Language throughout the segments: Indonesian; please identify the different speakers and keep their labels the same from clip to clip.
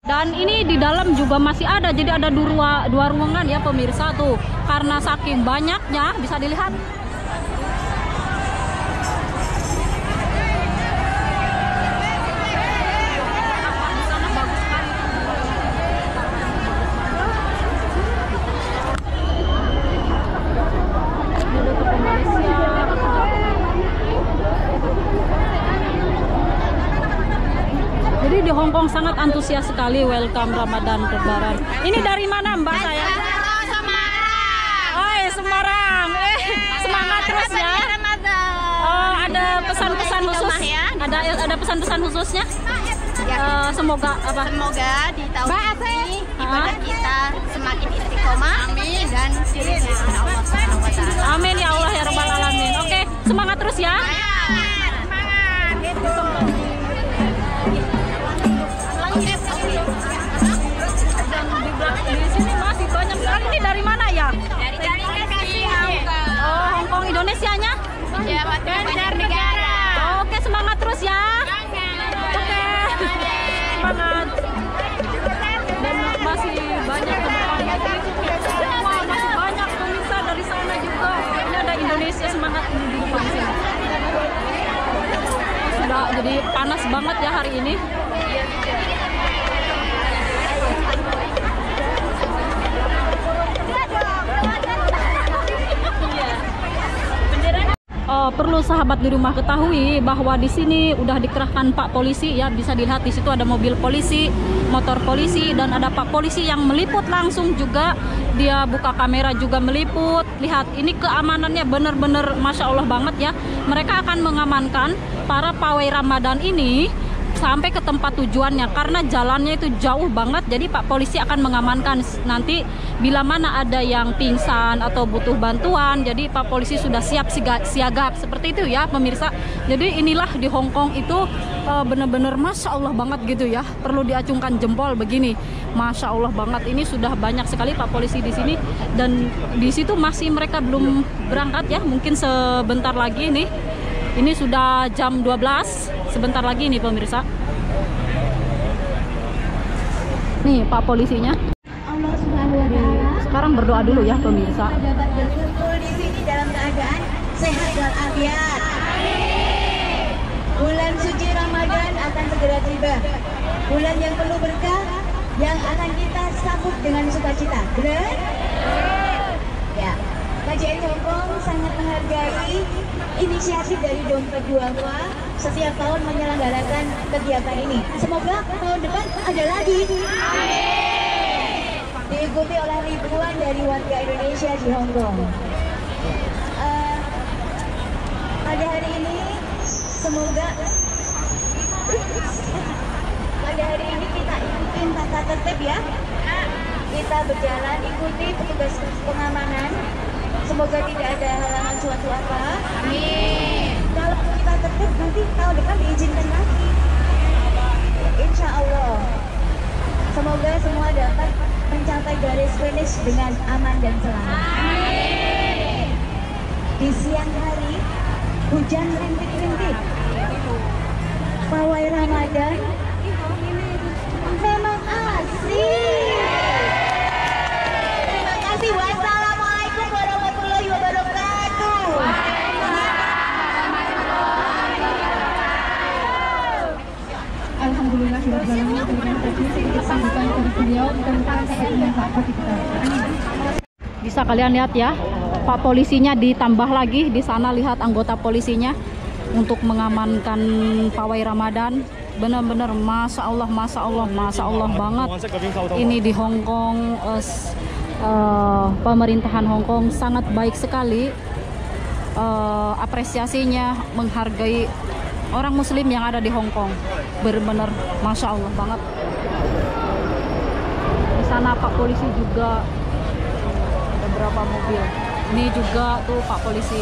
Speaker 1: Dan ini di dalam juga masih ada, jadi ada dua ruangan ya pemirsa tuh. Karena saking banyaknya bisa dilihat. Jadi di Hong Kong sangat antusias sekali welcome Ramadan Lebaran. Ini dari mana Mbak saya?
Speaker 2: Semarang.
Speaker 1: Oh, Semarang. Semangat terus ya. Oh, ada pesan-pesan khusus? Ada pesan-pesan khususnya? Semoga apa?
Speaker 2: Semoga di tahun ini ibadah kita semakin istiqomah. Amin. Dan diridhoi Allah Subhanahu wa taala.
Speaker 1: Amin ya Allah ya rabbal alamin. Oke, semangat terus ya. Di sini masih banyak sekali. Ini dari mana ya?
Speaker 2: Dari Hong Kong.
Speaker 1: Oh, Hong Kong Indonesianya?
Speaker 2: Ya, negara.
Speaker 1: Oke, semangat terus ya. Oke. Semangat. Dan masih banyak ke depan lagi. Wah, masih banyak pemirsa dari sana juga. Ini ada Indonesia semangat di depan sini. Sudah jadi panas banget ya hari ini. Perlu sahabat di rumah ketahui bahwa di sini udah dikerahkan Pak Polisi ya, bisa dilihat di situ ada mobil polisi, motor polisi, dan ada Pak Polisi yang meliput langsung juga. Dia buka kamera juga meliput. Lihat ini keamanannya bener-bener Masya Allah banget ya. Mereka akan mengamankan para pawai Ramadan ini sampai ke tempat tujuannya karena jalannya itu jauh banget. Jadi Pak Polisi akan mengamankan nanti bila mana ada yang pingsan atau butuh bantuan. Jadi Pak Polisi sudah siap siaga seperti itu ya pemirsa. Jadi inilah di Hong Kong itu bener-bener Masya Allah banget gitu ya. Perlu diacungkan jempol begini. Masya Allah banget. Ini sudah banyak sekali Pak Polisi di sini dan di situ masih mereka belum berangkat ya. Mungkin sebentar lagi nih. Ini sudah jam 12, sebentar lagi nih pemirsa. Nih Pak Polisinya.
Speaker 3: Allah Subhanahu wa taala.
Speaker 1: Sekarang berdoa dulu ya pemirsa.
Speaker 3: Dapat berkumpul di sini dalam keadaan sehat walafiat. Bulan suci Ramadan akan segera tiba. Bulan yang penuh berkah yang akan kita sambut dengan sukacita. Benar? Ya. KJRI Hong Kong sangat menghargai inisiatif dari Dompet Duafa setiap tahun menyelenggarakan kegiatan ini. Semoga tahun depan ada lagi. Diikuti oleh ribuan dari warga Indonesia di Hong Kong. Pada hari ini, semoga pada hari ini kita ikutin tata tertib ya. Kita berjalan ikuti petugas pengamanan. Semoga tidak ada halangan suatu apa.
Speaker 2: Amin.
Speaker 3: Kalau kita tertib nanti tahun depan diizinkan lagi. Insya Allah. Semoga semua dapat mencapai garis finish dengan aman dan selamat.
Speaker 2: Amin.
Speaker 3: Di siang hari hujan rintik-rintik. Pawai Ramadan memang asik. Terima kasih. Wassalamualaikum warahmatullahi wabarakatuh.
Speaker 4: Alhamdulillah sudah berlalu dengan tadi sedikit sambutan dari beliau tentang KRI yang tak kita.
Speaker 1: Bisa kalian lihat ya, Pak Polisinya ditambah lagi di sana, lihat anggota polisinya untuk mengamankan pawai Ramadan. Benar-benar Masya Allah, Masya Allah, Masya Allah banget. Ini di Hong Kong, pemerintahan Hong Kong sangat baik sekali. Apresiasinya menghargai orang Muslim yang ada di Hong Kong. Benar-benar Masya Allah banget. Di sana Pak Polisi juga ada berapa mobil. Ini juga tuh Pak Polisi.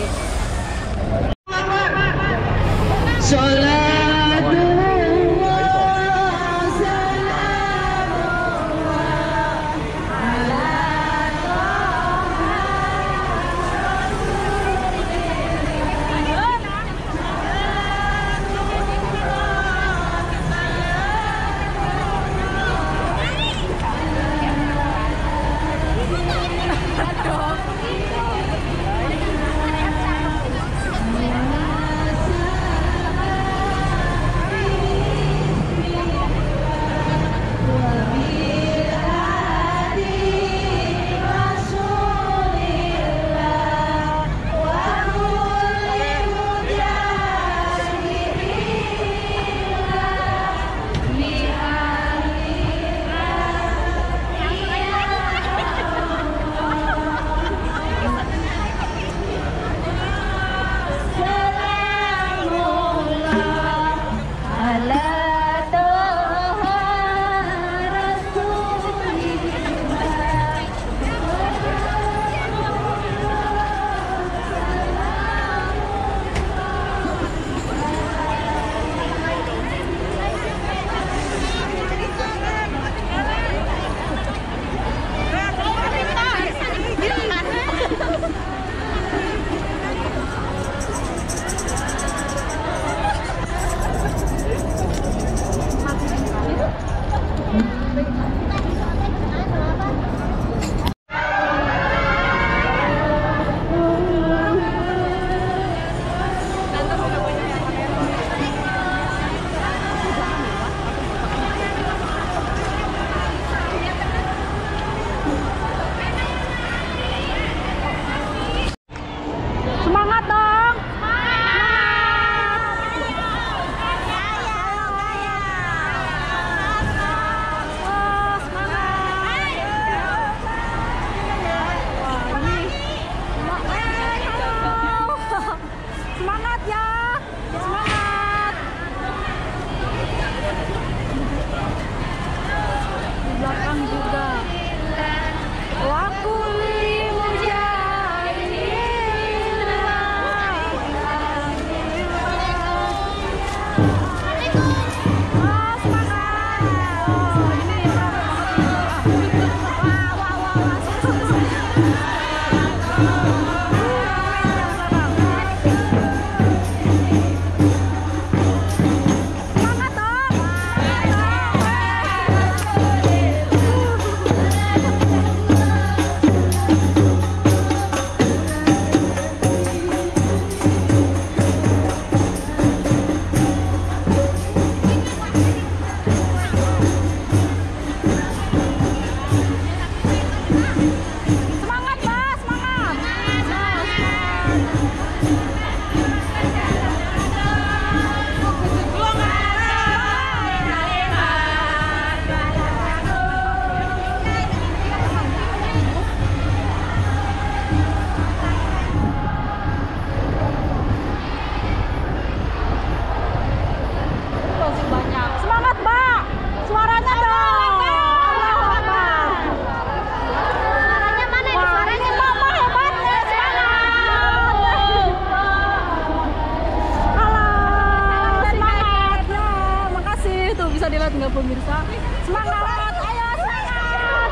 Speaker 1: nggak pemirsa? Semangat, ayo semangat!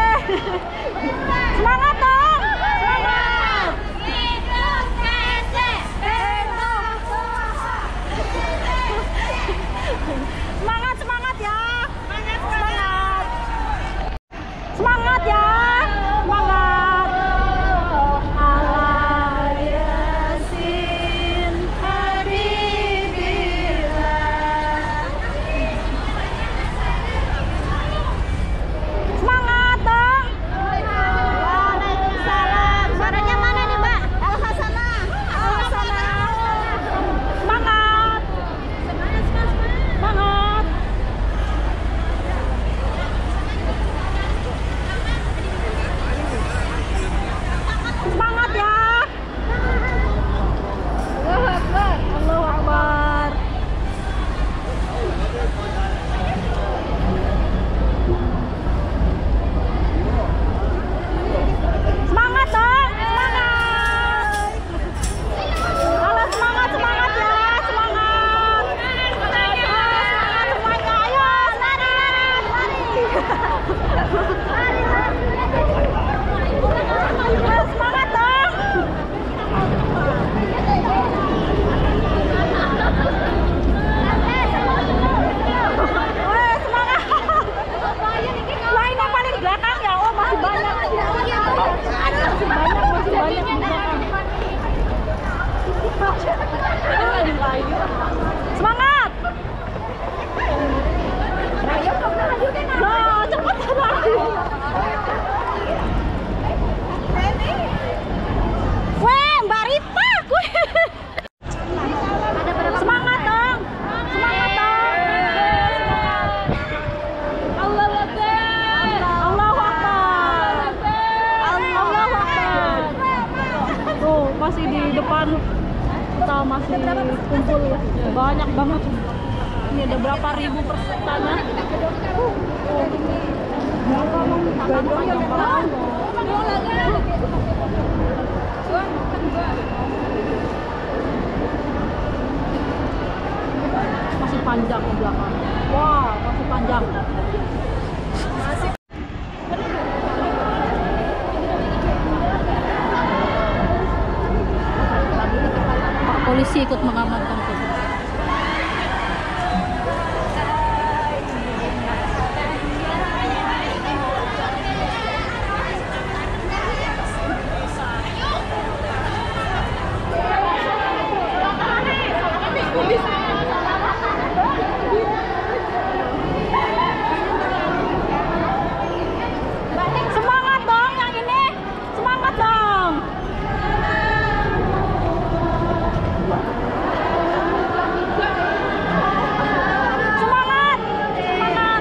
Speaker 1: Semangat dong! Semangat! Semangat, semangat ya! Semangat! Semangat ya! Semangat! Ala Yasin Habibillah. Semangat dong!
Speaker 2: Waalaikumsalam. Suaranya mana nih, Mbak? Al-Hasanah.
Speaker 1: Al-Hasanah. Semangat! Semangat! Semangat ya! Allahu Akbar! Allahu Akbar! Semangat dong! Semangat! Halo, semangat, semangat ya! Semangat! Semangat semuanya! Ayo, lari, lari! Ayo, semangat dong! Weh, semangat! Wah, ini yang paling belakang ya? Oh, masih banyak. Masih banyak di belakang. Semangat! Nah, cepet depan kita masih kumpul banyak banget. Ini ada berapa ribu pesertanya. Masih panjang di belakang. Wah, masih panjang. Pak polisi ikut mengamankan polisi. Semangat dong yang ini, semangat dong. Semangat, semangat.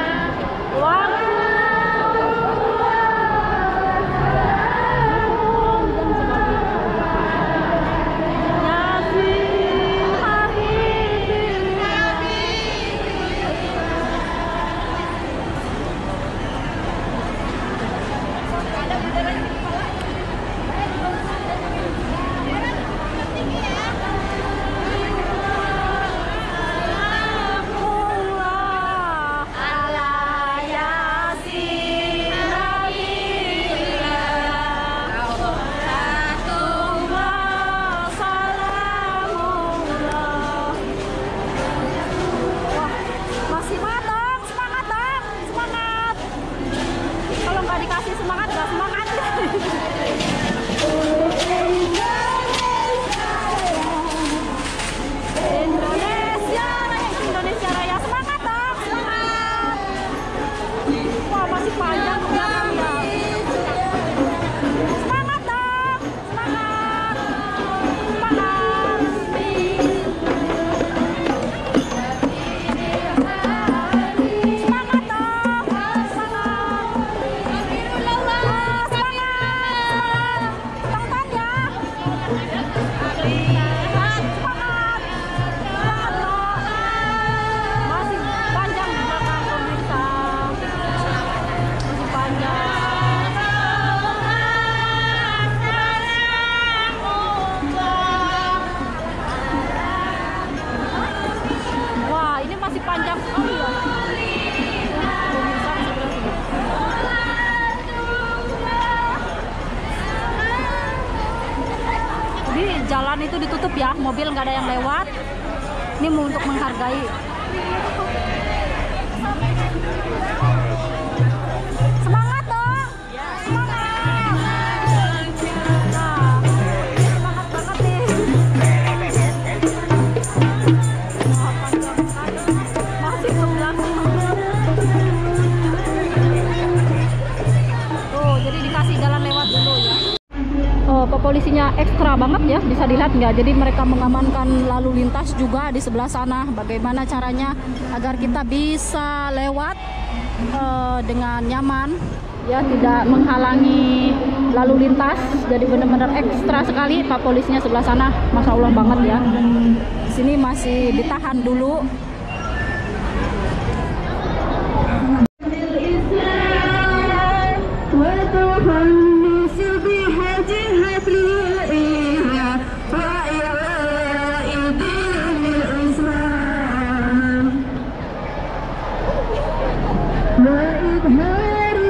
Speaker 1: Jalan itu ditutup ya, mobil nggak ada yang lewat. Ini untuk menghargai. Semangat dong, semangat. Nah, semangat banget nih. Masih ke belakang. Tuh, jadi dikasih jalan lewat dulu ya. Polisinya ekstra banget ya, bisa dilihat nggak? Jadi mereka mengamankan lalu lintas juga di sebelah sana. Bagaimana caranya agar kita bisa lewat dengan nyaman, ya, tidak menghalangi lalu lintas. Jadi benar-benar ekstra sekali Pak polisinya sebelah sana, masya Allah banget ya. Di sini masih ditahan dulu.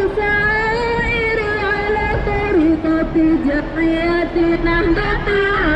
Speaker 4: جمعية نهضة